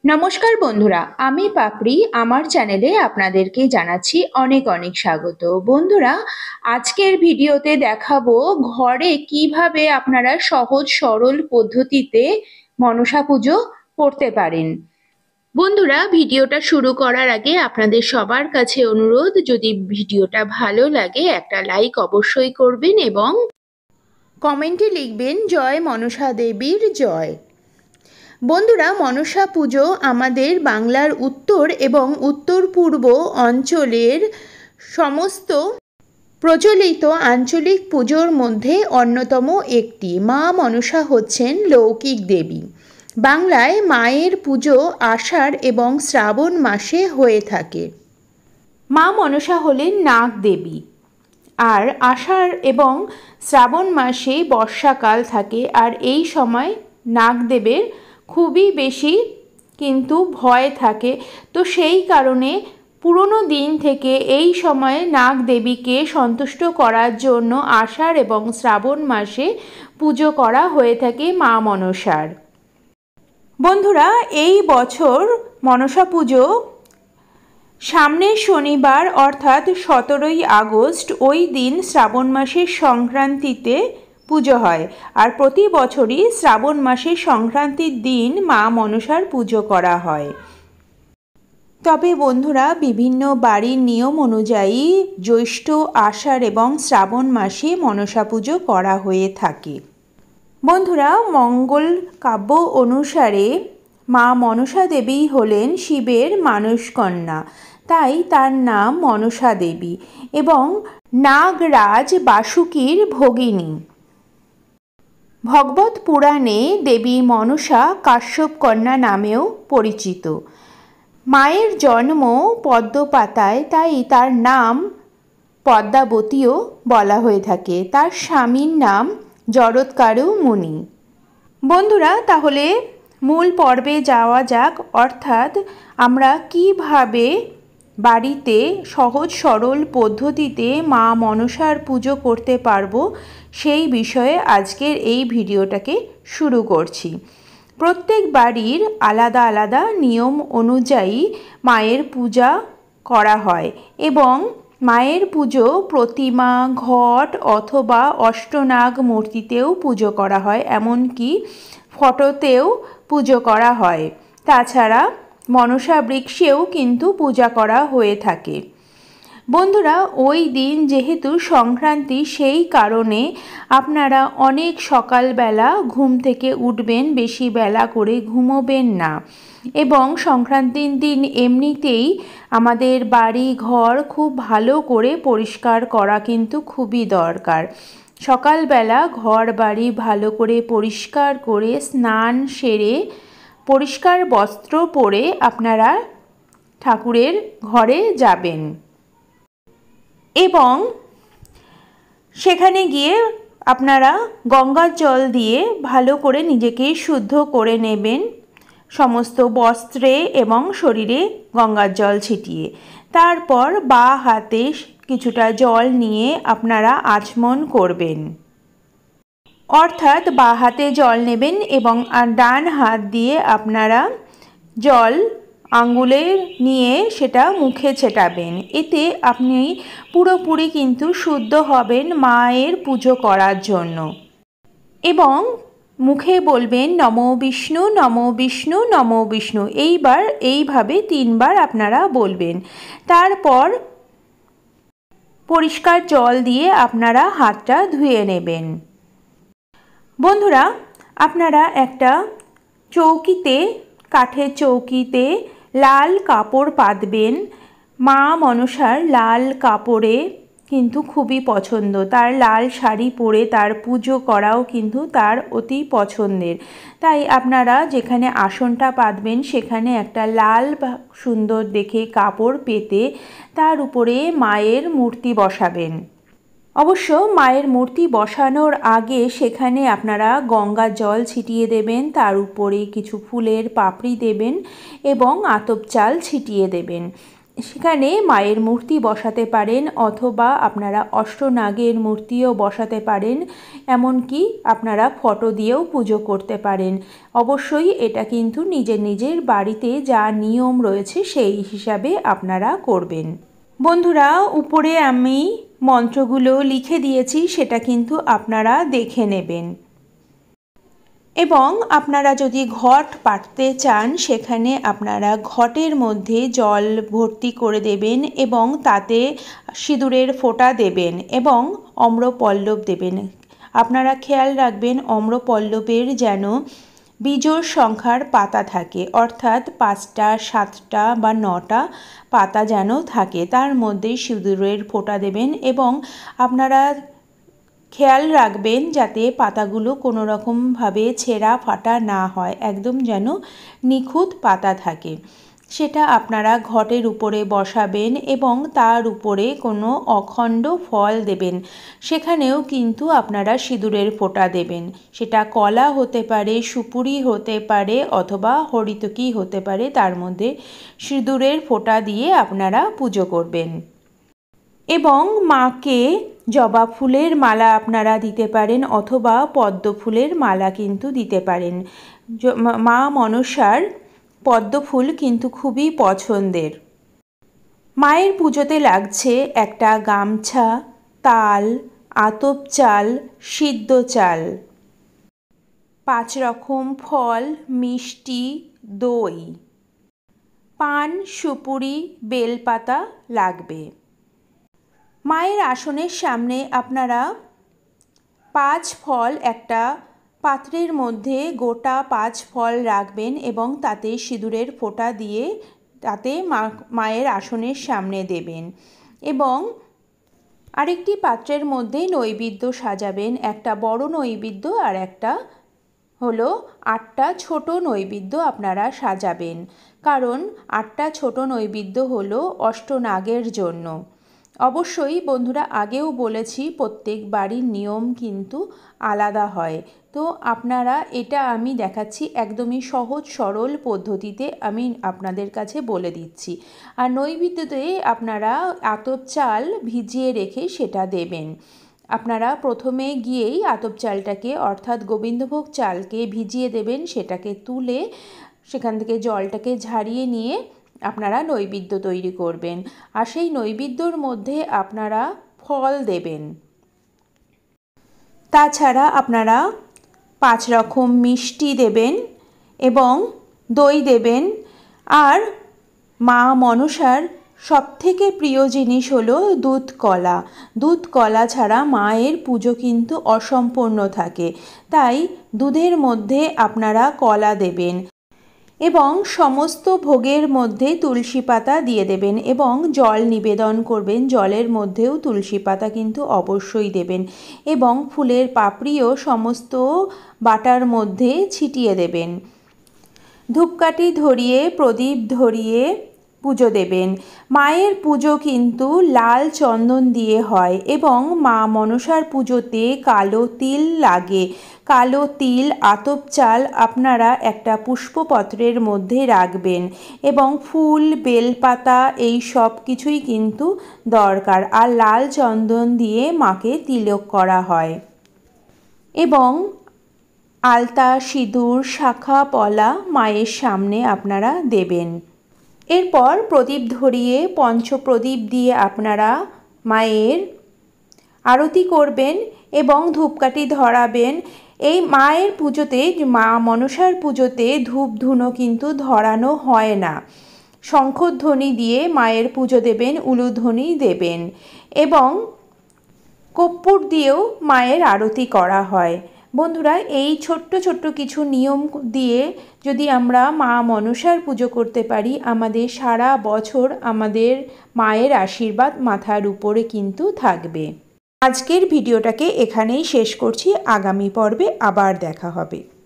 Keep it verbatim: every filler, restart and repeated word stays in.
নমস্কার বন্ধুরা, আমি পাপড়ি আমার চ্যানেলে আপনাদেরকে জানাচ্ছি অনেক অনেক স্বাগত। বন্ধুরা, আজকের ভিডিওতে দেখাবো ঘরে কিভাবে আপনারা সহজ সরল পদ্ধতিতে মনসা পুজো করতে পারেন। বন্ধুরা, ভিডিওটা শুরু করার আগে আপনাদের সবার কাছে অনুরোধ, যদি ভিডিওটা ভালো লাগে একটা লাইক অবশ্যই করবেন এবং কমেন্টে লিখবেন জয় মনসা দেবীর জয়। বন্ধুরা, মনসা পুজো আমাদের বাংলার উত্তর এবং উত্তর পূর্ব অঞ্চলের সমস্ত প্রচলিত আঞ্চলিক পুজোর মধ্যে অন্যতম একটি। মা মনসা হচ্ছেন লৌকিক দেবী। বাংলায় মায়ের পুজো আষাঢ় এবং শ্রাবণ মাসে হয়ে থাকে। মা মনসা হলেন নাগ দেবী, আর আষাঢ় এবং শ্রাবণ মাসে বর্ষাকাল থাকে, আর এই সময় নাগদেবের খুবই বেশি কিন্তু ভয় থাকে। তো সেই কারণে পুরনো দিন থেকে এই সময়ে নাগ দেবীকে সন্তুষ্ট করার জন্য আষাঢ় এবং শ্রাবণ মাসে পুজো করা হয়ে থাকে মা মনসার। বন্ধুরা, এই বছর মনসা পুজো সামনের শনিবার অর্থাৎ সতেরোই আগস্ট, ওই দিন শ্রাবণ মাসের সংক্রান্তিতে পুজো হয়। আর প্রতি বছরই শ্রাবণ মাসের সংক্রান্তির দিন মা মনসার পুজো করা হয়। তবে বন্ধুরা, বিভিন্ন বাড়ির নিয়ম অনুযায়ী জ্যৈষ্ঠ, আষাঢ় এবং শ্রাবণ মাসে মনসা পুজো করা হয়ে থাকে। বন্ধুরা, মঙ্গল কাব্য অনুসারে মা মনসা দেবী হলেন শিবের মানসকন্যা, তাই তার নাম মনসা দেবী, এবং নাগরাজ বাসুকীর ভগিনী। ভগবত পুরাণে দেবী মনসা কাশ্যপ কন্যা নামেও পরিচিত। মায়ের জন্ম পদ্মপাতায়, তাই তার নাম পদ্মাবতীও বলা হয়ে থাকে। তার স্বামীর নাম জরৎকারু মুনি। বন্ধুরা, তাহলে মূল পর্বে যাওয়া যাক, অর্থাৎ আমরা কিভাবে বাড়িতে সহজ সরল পদ্ধতিতে মা মনসার পুজো করতে পারবো সেই বিষয়ে আজকের এই ভিডিওটাকে শুরু করছি। প্রত্যেক বাড়ির আলাদা আলাদা নিয়ম অনুযায়ী মায়ের পূজা করা হয়, এবং মায়ের পুজো প্রতিমা, ঘট অথবা অষ্টনাগ মূর্তিতেও পুজো করা হয়, এমনকি ফটোতেও পুজো করা হয়। তাছাড়া মনসা বৃক্ষেও কিন্তু পূজা করা হয়ে থাকে। বন্ধুরা, ওই দিন যেহেতু সংক্রান্তি, সেই কারণে আপনারা অনেক সকালবেলা ঘুম থেকে উঠবেন, বেশি বেলা করে ঘুমোবেন না। এবং সংক্রান্তির দিন এমনিতেই আমাদের বাড়ি ঘর খুব ভালো করে পরিষ্কার করা কিন্তু খুবই দরকার। সকালবেলা ঘর বাড়ি ভালো করে পরিষ্কার করে স্নান সেরে পরিষ্কার বস্ত্র পরে আপনারা ঠাকুরের ঘরে যাবেন, এবং সেখানে গিয়ে আপনারা গঙ্গার জল দিয়ে ভালো করে নিজেকে শুদ্ধ করে নেবেন, সমস্ত বস্ত্রে এবং শরীরে গঙ্গার জল ছিটিয়ে। তারপর বাঁ হাতে কিছুটা জল নিয়ে আপনারা আচমন করবেন, অর্থাৎ বাঁ হাতে জল নেবেন এবং ডান হাত দিয়ে আপনারা জল আঙ্গুলে নিয়ে সেটা মুখে ছেটাবেন। এতে আপনি পুরোপুরি কিন্তু শুদ্ধ হবেন মায়ের পুজো করার জন্য। এবং মুখে বলবেন নমো বিষ্ণু, নমো বিষ্ণু, নমো বিষ্ণু। এইবার এইভাবে তিনবার আপনারা বলবেন। তারপর পরিষ্কার জল দিয়ে আপনারা হাতটা ধুয়ে নেবেন। বন্ধুরা, আপনারা একটা চৌকিতে, কাঠের চৌকিতে লাল কাপড় পাতবেন। মা মনসার লাল কাপড়ে কিন্তু খুবই পছন্দ, তার লাল শাড়ি পরে তার পুজো করাও কিন্তু তার অতি পছন্দের। তাই আপনারা যেখানে আসনটা পাতবেন সেখানে একটা লাল সুন্দর দেখে কাপড় পেতে তার উপরে মায়ের মূর্তি বসাবেন। অবশ্য মায়ের মূর্তি বসানোর আগে সেখানে আপনারা গঙ্গা জল ছিটিয়ে দেবেন, তার উপরে কিছু ফুলের পাপড়ি দেবেন এবং আতপ চাল ছিটিয়ে দেবেন। সেখানে মায়ের মূর্তি বসাতে পারেন অথবা আপনারা অষ্টনাগের মূর্তিও বসাতে পারেন, এমনকি আপনারা ফটো দিয়েও পুজো করতে পারেন। অবশ্যই এটা কিন্তু নিজের নিজের বাড়িতে যা নিয়ম রয়েছে সেই হিসাবে আপনারা করবেন। বন্ধুরা, উপরে আমি মন্ত্রগুলো লিখে দিয়েছি, সেটা কিন্তু আপনারা দেখে নেবেন। এবং আপনারা যদি ঘট পাততে চান সেখানে আপনারা ঘটের মধ্যে জল ভর্তি করে দেবেন এবং তাতে সিঁদুরের ফোঁটা দেবেন এবং অম্রপল্লব দেবেন। আপনারা খেয়াল রাখবেন অম্রপল্লবের যেন বিজোড় সংখ্যার পাতা থাকে, অর্থাৎ পাঁচটা সাতটা বা নটা পাতা যেন থাকে, তার মধ্যে সিঁদুরের ফোঁটা দেবেন এবং আপনারা খেয়াল রাখবেন যাতে পাতাগুলো কোনো রকমভাবে ছেঁড়া ফাটা না হয়, একদম যেন নিখুঁত পাতা থাকে। সেটা আপনারা ঘটের উপরে বসাবেন এবং তার উপরে কোনো অখণ্ড ফল দেবেন। সেখানেও কিন্তু আপনারা সিঁদুরের ফোঁটা দেবেন। সেটা কলা হতে পারে, সুপুরি হতে পারে অথবা হরিতকি হতে পারে, তার মধ্যে সিঁদুরের ফোঁটা দিয়ে আপনারা পুজো করবেন। এবং মাকে জবা ফুলের মালা আপনারা দিতে পারেন অথবা পদ্ম ফুলের মালা কিন্তু দিতে পারেন। মা মনসার পদ্ম ফুল কিন্তু খুবই পছন্দের। মায়ের পুজোতে লাগছে একটা গামছা, তাল, আতপ চাল, সিদ্ধ চাল, পাঁচ রকম ফল, মিষ্টি, দই, পান, সুপুরি, বেলপাতা লাগবে। মায়ের আসনের সামনে আপনারা পাঁচ ফল একটা পাত্রের মধ্যে গোটা পাঁচ ফল রাখবেন এবং তাতে সিঁদুরের ফোঁটা দিয়ে তাতে মা মায়ের আসনের সামনে দেবেন এবং আরেকটি পাত্রের মধ্যে নৈবেদ্য সাজাবেন, একটা বড় নৈবেদ্য আর একটা হলো আটটা ছোট নৈবেদ্য আপনারা সাজাবেন, কারণ আটটা ছোট নৈবেদ্য হলো অষ্টনাগের জন্য। অবশ্যই বন্ধুরা, আগেও বলেছি প্রত্যেক বাড়ির নিয়ম কিন্তু আলাদা হয়, তো আপনারা এটা আমি দেখাচ্ছি একদমই সহজ সরল পদ্ধতিতে আমি আপনাদের কাছে বলে দিচ্ছি। আর নৈবেদ্যতে আপনারা আতপ চাল ভিজিয়ে রেখে সেটা দেবেন। আপনারা প্রথমে গিয়েই আতপ চালটাকে অর্থাৎ গোবিন্দভোগ চালকে ভিজিয়ে দেবেন, সেটাকে তুলে সেখান থেকে জলটাকে ঝারিয়ে নিয়ে আপনারা নৈবেদ্য তৈরি করবেন। আর সেই নৈবেদ্যর মধ্যে আপনারা ফল দেবেন। তাছাড়া আপনারা পাঁচ রকম মিষ্টি দেবেন এবং দই দেবেন। আর মা মনসার সবথেকে প্রিয় জিনিস হলো দুধ কলা। দুধ কলা ছাড়া মায়ের পুজো কিন্তু অসম্পূর্ণ থাকে, তাই দুধের মধ্যে আপনারা কলা দেবেন এবং সমস্ত ভোগের মধ্যে তুলসী পাতা দিয়ে দেবেন এবং জল নিবেদন করবেন, জলের মধ্যেও তুলসী পাতা কিন্তু অবশ্যই দেবেন এবং ফুলের পাপড়িও সমস্ত বাটার মধ্যে ছিটিয়ে দেবেন। ধূপকাঠি ধরিয়ে প্রদীপ ধরিয়ে পুজো দেবেন। মায়ের পুজো কিন্তু লাল চন্দন দিয়ে হয় এবং মা মনসার পুজোতে কালো তিল লাগে। কালো তিল, আতপ চাল আপনারা একটা পুষ্পপত্রের মধ্যে রাখবেন এবং ফুল, বেলপাতা এই সব কিছুই কিন্তু দরকার। আর লাল চন্দন দিয়ে মাকে তিলক করা হয় এবং আলতা, সিঁদুর, শাখা পলা মায়ের সামনে আপনারা দেবেন। এরপর প্রদীপ ধরিয়ে পঞ্চপ্রদীপ দিয়ে আপনারা মায়ের আরতি করবেন এবং ধূপকাঠি ধরাবেন। এই মায়ের পুজোতে, মা মনসার পুজোতে ধূপ ধুনো কিন্তু ধরানো হয় না। শঙ্খধ্বনি দিয়ে মায়ের পুজো দেবেন, উলুধ্বনি দেবেন এবং কর্পূর দিয়েও মায়ের আরতি করা হয়। বন্ধুরা, এই ছোট্ট ছোট্ট কিছু নিয়ম দিয়ে যদি আমরা মা মনসার পুজো করতে পারি, আমাদের সারা বছর আমাদের মায়ের আশীর্বাদ মাথার উপরে কিন্তু থাকবে। আজকের ভিডিওটাকে এখানেই শেষ করছি, আগামী পর্বে আবার দেখা হবে।